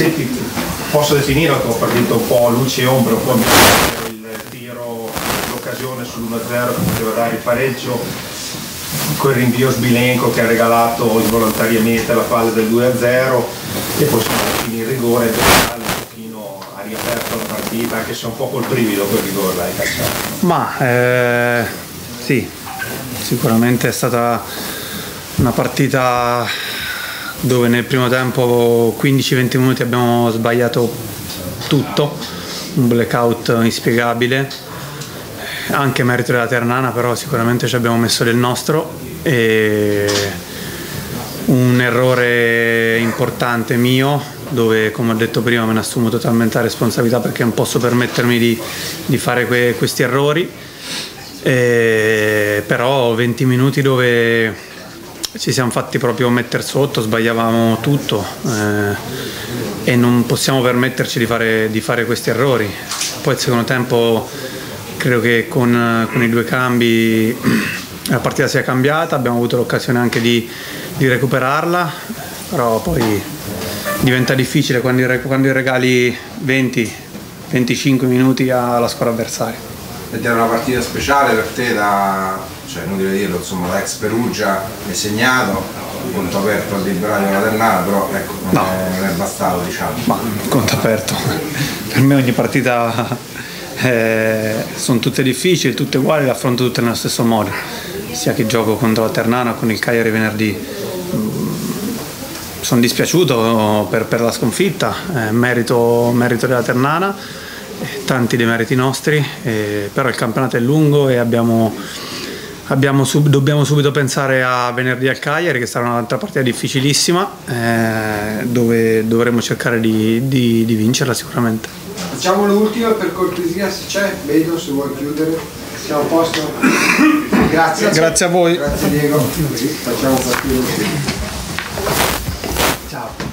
Senti, posso definire la tua partita un po' luce e ombra, un po' il tiro, l'occasione sull'1-0 che poteva dare il pareggio, quel rinvio sbilenco che ha regalato involontariamente la palla del 2-0 e poi alla fine il rigore in generale un pochino ha riaperto la partita, anche se un po' col brivido quel rigore l'hai cacciato. Ma sì, sicuramente è stata una partita dove nel primo tempo 15-20 minuti abbiamo sbagliato tutto, un blackout inspiegabile, anche merito della Ternana, però sicuramente ci abbiamo messo del nostro e un errore importante mio dove, come ho detto prima, me ne assumo totalmente la responsabilità perché non posso permettermi di fare questi errori, però 20 minuti dove ci siamo fatti proprio mettere sotto, sbagliavamo tutto e non possiamo permetterci di fare questi errori. Poi il secondo tempo credo che con i due cambi la partita sia cambiata, abbiamo avuto l'occasione anche di recuperarla, però poi diventa difficile quando regali 20-25 minuti alla squadra avversaria. Ed era una partita speciale per te, cioè inutile dirlo, insomma, da ex Perugia hai segnato, conto aperto al Librario della Ternana, però ecco, non è bastato, diciamo. Ma conto aperto, per me ogni partita sono tutte difficili, tutte uguali, le affronto tutte nello stesso modo, sia che gioco contro la Ternana con il Cagliari venerdì. Sono dispiaciuto per la sconfitta, merito della Ternana, tanti dei meriti nostri, però il campionato è lungo e dobbiamo subito pensare a venerdì al Cagliari, che sarà un'altra partita difficilissima, dove dovremo cercare di vincerla sicuramente. Facciamo l'ultima per cortesia, se c'è, vedo se vuoi chiudere. Siamo a posto? Grazie. Grazie a voi. Grazie Diego. Facciamo partire. Ciao.